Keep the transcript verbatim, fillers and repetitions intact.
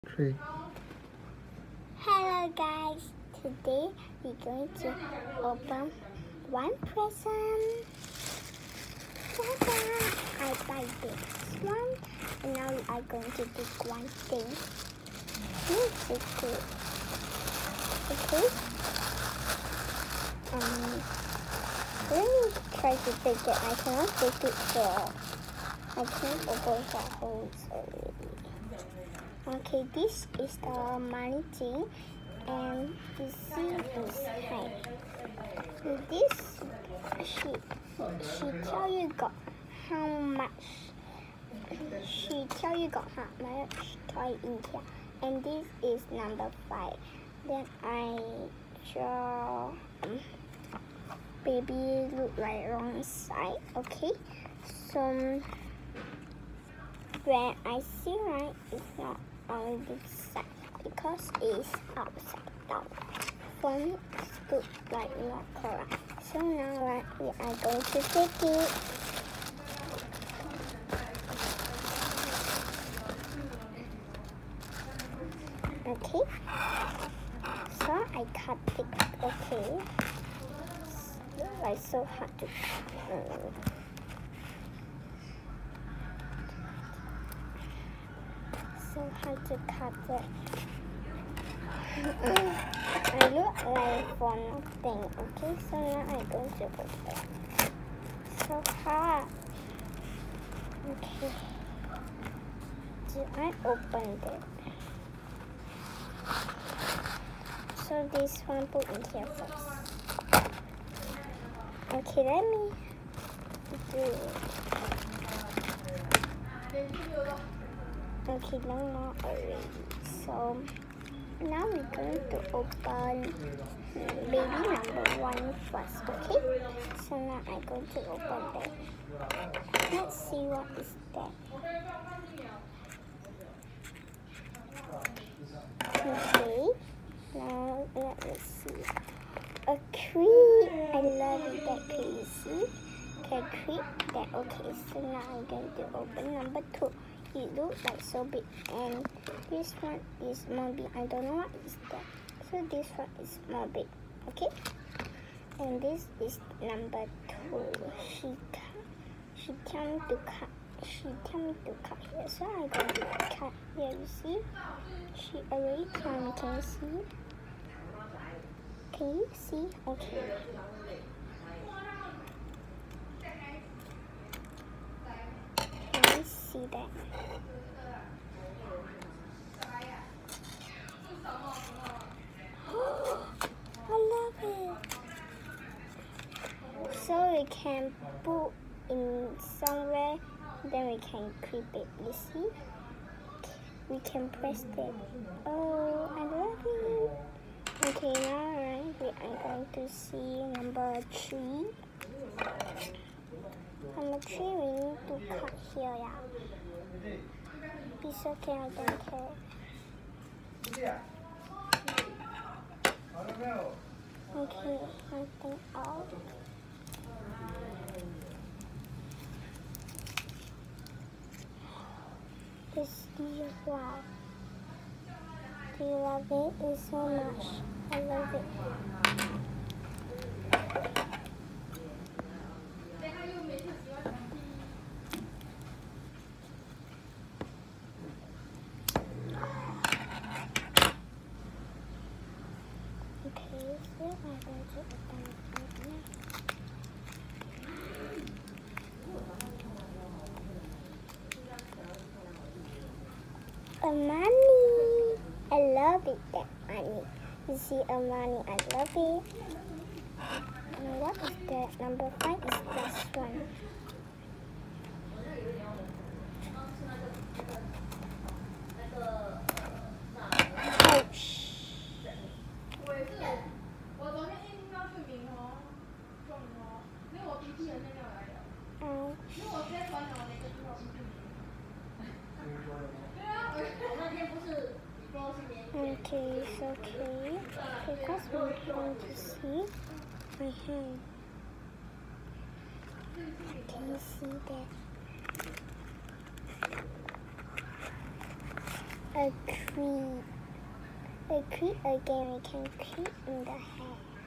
Three. Hello guys, today we're going to open one present. Ta-da! I buy this one and now we are going to do one thing. This is good. Okay. Um, let me try to take it. I cannot take it for. I can't open the holes already. Okay, this is the money thing, and the seed is high. This she she tell you got how much. She tell you got how much toy in here, and this is number five. Then I draw um, baby look like wrong side. Okay, so when I see right, it's not on this side because it's upside down. For me, it's good like not correct. So now right, we are going to take it. Okay. So I cut it. Okay. Like so hard to cut. Um, so hard to cut it. I look like for nothing. Okay, so now I'm going to open. So hard. Okay. Did I open it? So this one put in here first. Okay, let me do it. Okay, no more already. So now we're going to open baby number one first, okay? So now I'm going to open it. Let's see what is that. Okay, now let me see. A tree. I love it, that tree, you see? Okay, tree, that, okay, so now I'm going to open number two. It looks like so big, and this one is more big. I don't know what is that. So this one is more big, okay? And this is number two. She she tell me to cut. She tell me to cut here, so I'm going to cut here. You see? She already cut me. Can you see? Can you see? Okay. Can you see that? I love it. So we can put in somewhere, then we can clip it. You see? We can press it. Oh, I love it. Okay, now right, we are going to see number three. Number three, we need to cut here, yeah. It's okay, I don't care. Okay, nothing out. It's wow. Do you love it? It's so much. I love it. Okay, so I'm going to open it now. A money. I love it, that money. You see a money, I love it. And what is that? Number five is this one. Ouch. Okay, it's okay. Because we're going to see my hand. Can you see that? a tree. A tree again, we can create in the hair.